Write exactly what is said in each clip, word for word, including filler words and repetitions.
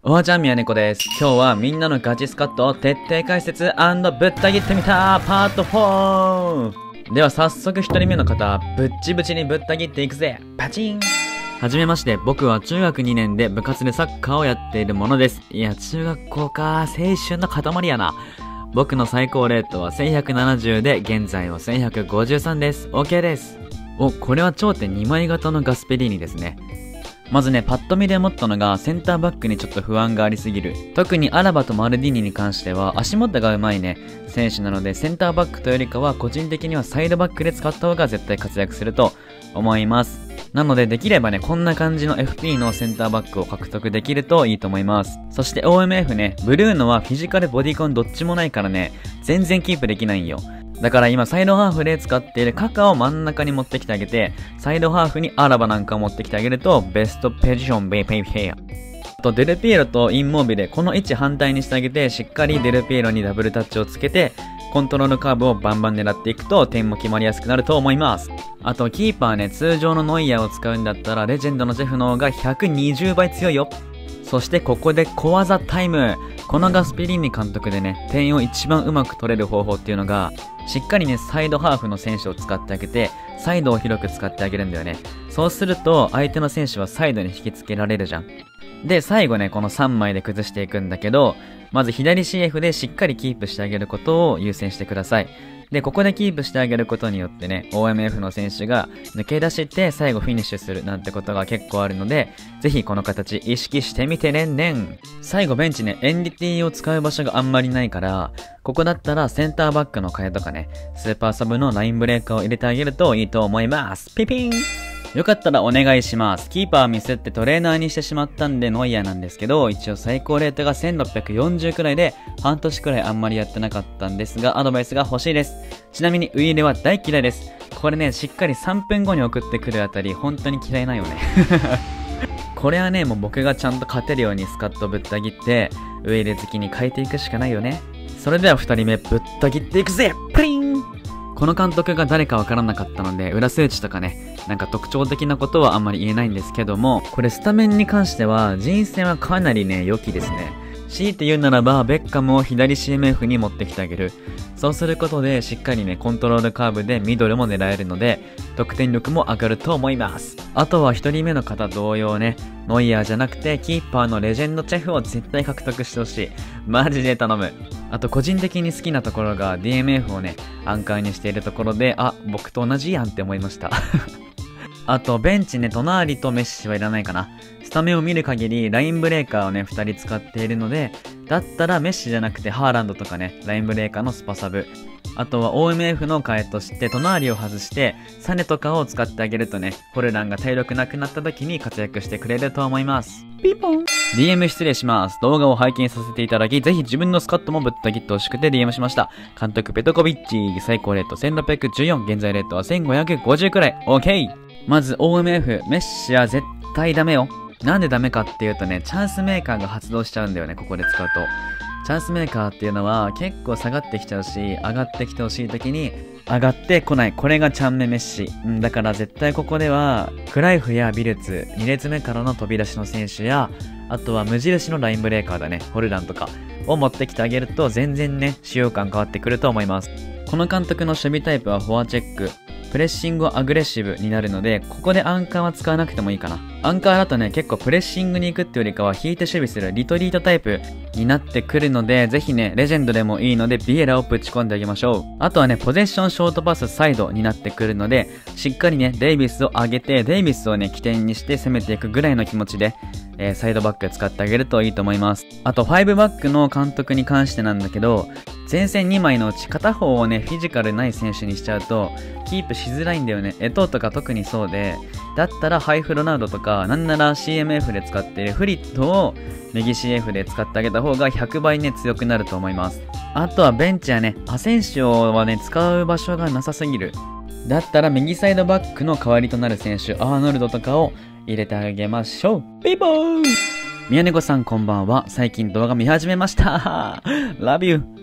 おはちゃんみやねこです。今日はみんなのガチスカットを徹底解説&ぶった切ってみたパートフォー。では早速一人目の方、ぶっちぶちにぶった切っていくぜ。パチン。はじめまして、僕は中学にねんで部活でサッカーをやっているものです。いや、中学校か、青春の塊やな。僕の最高レートはせんひゃくななじゅうで、現在はせんひゃくごじゅうさんです。OK です。お、これは頂点にまい型のガスペリーニですね。まずね、パッと見で思ったのが、センターバックにちょっと不安がありすぎる。特にアラバとマルディーニに関しては、足元が上手いね、選手なので、センターバックというよりかは、個人的にはサイドバックで使った方が絶対活躍すると思います。なので、できればね、こんな感じの エフピー のセンターバックを獲得できるといいと思います。そして オーエムエフ ね、ブルーノはフィジカル、ボディコンどっちもないからね、全然キープできないんよ。だから今サイドハーフで使っているカカを真ん中に持ってきてあげて、サイドハーフにアラバなんかを持ってきてあげると、ベストポジションベイペイヘア。あとデルピエロとインモービレ、この位置反対にしてあげて、しっかりデルピエロにダブルタッチをつけて、コントロールカーブをバンバン狙っていくと、点も決まりやすくなると思います。あとキーパーね、通常のノイヤーを使うんだったら、レジェンドのジェフの方がひゃくにじゅうばい強いよ。そしてここで小技タイム。このガスペリーニ監督でね、点を一番うまく取れる方法っていうのが、しっかりね、サイドハーフの選手を使ってあげて、サイドを広く使ってあげるんだよね。そうすると、相手の選手はサイドに引きつけられるじゃん。で、最後ね、このさんまいで崩していくんだけど、まず左 シーエフ でしっかりキープしてあげることを優先してください。で、ここでキープしてあげることによってね、オーエムエフ の選手が抜け出して最後フィニッシュするなんてことが結構あるので、ぜひこの形意識してみてねんねん。最後ベンチね、エンディティを使う場所があんまりないから、ここだったらセンターバックの替えとかね、スーパーサブのラインブレーカーを入れてあげるといいと思います。ピピン。よかったらお願いします。キーパーミスってトレーナーにしてしまったんでノイヤーなんですけど、一応最高レートがせんろっぴゃくよんじゅうくらいで、半年くらいあんまりやってなかったんですが、アドバイスが欲しいです。ちなみにウイイレは大嫌いです。これね、しっかりさんぷんごに送ってくるあたり、本当に嫌いなよね。これはね、もう僕がちゃんと勝てるようにスカッとぶった切って、ウイイレ好きに変えていくしかないよね。それではふたりめぶった切っていくぜ。プリン。この監督が誰かわからなかったので、裏数値とかね、なんか特徴的なことはあんまり言えないんですけども、これスタメンに関しては、人選はかなりね、良きですね。強いて言うならば、ベッカムを左 シーエムエフ に持ってきてあげる。そうすることで、しっかりね、コントロールカーブでミドルも狙えるので、得点力も上がると思います。あとは一人目の方同様ね、ノイヤーじゃなくて、キーパーのレジェンドチェフを絶対獲得してほしい。マジで頼む。あと個人的に好きなところが ディーエムエフ をね、アンカーにしているところで、あ、僕と同じやんって思いました。あと、ベンチね、隣とメッシはいらないかな。スタメンを見る限り、ラインブレーカーをね、ふたり使っているので、だったらメッシじゃなくてハーランドとかね、ラインブレーカーのスパサブ。あとは オーエムエフ の替えとして、隣を外して、サネとかを使ってあげるとね、ホルランが体力なくなった時に活躍してくれると思います。ピンポン。ディーエム 失礼します。動画を拝見させていただき、ぜひ自分のスカットもぶった切ってほしくて ディーエム しました。監督ペトコビッチ、最高レートせんろっぴゃくじゅうよん、現在レートはせんごひゃくごじゅうくらい。OK。まず オーエムエフ、メッシは絶対ダメよ。なんでダメかっていうとね、チャンスメーカーが発動しちゃうんだよね、ここで使うと。チャンスメーカーっていうのは結構下がってきちゃうし、上がってきてほしい時に上がってこない。これがチャンメメッシ。うん、だから絶対ここでは、クライフやビルツ、に列目からの飛び出しの選手や、あとは無印のラインブレーカーだね、ホルランとかを持ってきてあげると全然ね、使用感変わってくると思います。この監督の守備タイプはフォアチェック。プレッシングはアグレッシブになるので、ここでアンカーは使わなくてもいいかな。アンカーだとね、結構プレッシングに行くってよりかは引いて守備するリトリートタイプになってくるので、ぜひね、レジェンドでもいいのでビエラをぶち込んであげましょう。あとはね、ポゼッションショートパスサイドになってくるので、しっかりね、デイビスを上げて、デイビスをね、起点にして攻めていくぐらいの気持ちで、えー、サイドバック使ってあげるといいと思います。あと、ファイブバックの監督に関してなんだけど、前線にまいのうち片方をね、フィジカルない選手にしちゃうと、キープしづらいんだよね。エトーとか特にそうで、だったらハイフロナウドとか、なんなら シーエムエフ で使っているフリットを右 シーエフ で使ってあげた方がひゃくばいね、強くなると思います。あとはベンチやね、アセンシオはね、使う場所がなさすぎる。だったら右サイドバックの代わりとなる選手、アーノルドとかを入れてあげましょう。ピーポーン。宮根子さんこんばんは。最近動画見始めました。Love you。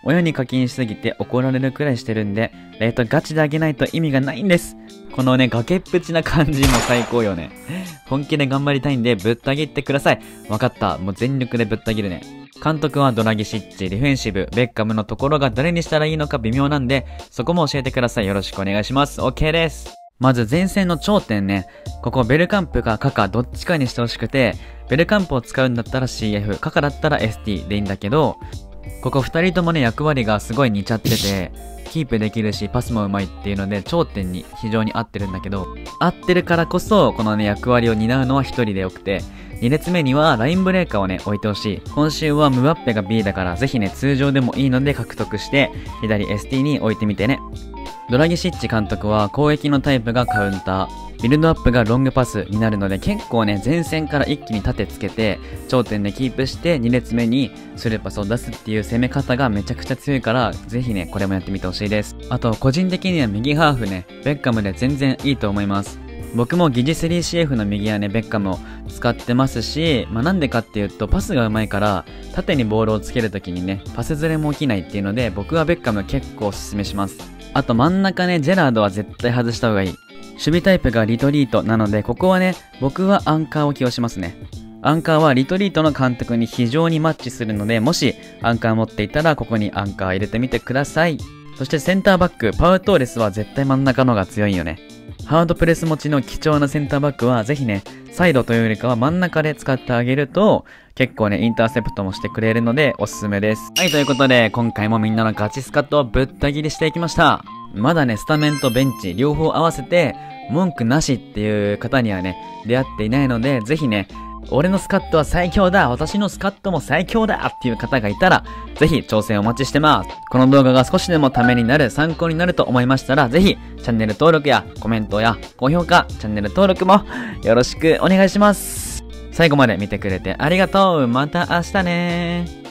親に課金しすぎて怒られるくらいしてるんで、レートガチで上げないと意味がないんです。このね、崖っぷちな感じも最高よね。本気で頑張りたいんでぶった切ってください。わかった。もう全力でぶった切るね。監督はドラギシッチ、ディフェンシブ、ベッカムのところが誰にしたらいいのか微妙なんで、そこも教えてください。よろしくお願いします。OK です。まず前線の頂点ね。ここベルカンプかカカどっちかにしてほしくて、ベルカンプを使うんだったら シーエフ、カカだったら エスティー でいいんだけど、ここ二人ともね役割がすごい似ちゃってて、キープできるしパスもうまいっていうので頂点に非常に合ってるんだけど、合ってるからこそこのね役割を担うのは一人でよくて、に列目にはラインブレーカーをね置いてほしい。今週はムバッペが ビー だからぜひね通常でもいいので獲得して左 エスティー に置いてみてね。ドラギシッチ監督は攻撃のタイプがカウンター、ビルドアップがロングパスになるので結構ね前線から一気に縦つけて頂点でキープしてに列目にスルーパスを出すっていう攻め方がめちゃくちゃ強いからぜひねこれもやってみてほしいです。あと個人的には右ハーフねベッカムで全然いいと思います。僕も疑似 スリーシーエフ の右はねベッカムを使ってますし、まあなんでかっていうとパスが上手いから縦にボールをつけるときにねパスずれも起きないっていうので僕はベッカム結構おすすめします。あと真ん中ねジェラードは絶対外した方がいい。守備タイプがリトリートなのでここはね僕はアンカーを起用しますね。アンカーはリトリートの監督に非常にマッチするので、もしアンカー持っていたらここにアンカー入れてみてください。そしてセンターバックパウトーレスは絶対真ん中の方が強いよね。ハードプレス持ちの貴重なセンターバックはぜひねサイドというよりかは真ん中で使ってあげると結構ねインターセプトもしてくれるのでおすすめです。はい、ということで今回もみんなのガチスカットをぶった切りしていきました。まだねスタメンとベンチ両方合わせて文句なしっていう方にはね出会っていないので、ぜひね俺のスカットは最強だ、私のスカットも最強だっていう方がいたらぜひ挑戦お待ちしてます。この動画が少しでもためになる、参考になると思いましたらぜひチャンネル登録やコメントや高評価、チャンネル登録もよろしくお願いします。最後まで見てくれてありがとう。また明日ねー。